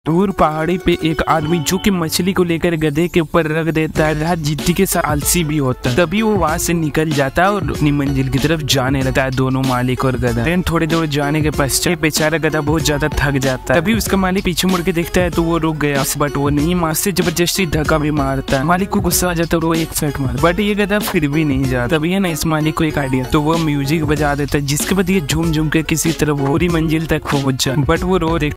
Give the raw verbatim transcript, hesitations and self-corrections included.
दूर पहाड़ी पे एक आदमी जो कि मछली को लेकर गधे के ऊपर रख देता है, रात जिद्दी के साथ आलसी भी होता है। तभी वो वहां से निकल जाता है और अपनी मंजिल की तरफ जाने लगता है, दोनों मालिक और गधा। लेकिन थोड़े दूर जाने के पश्चात बेचारा गधा बहुत ज्यादा थक जाता है। तभी उसका मालिक पीछे मुड़ के देखता है तो वो रुक गया, बट वो नहीं, माँ से जबरदस्ती धक्का भी मारता है। मालिक को गुस्सा आ जाता है और वो एक फेंक मार, बट ये गधा फिर भी नहीं जाता। तभी है ना इस मालिक को एक आइडिया, तो वो म्यूजिक बजा देता है जिसके बाद ये झूम झूम के किसी तरह पूरी मंजिल तक पहुंच जाए। बट वो रो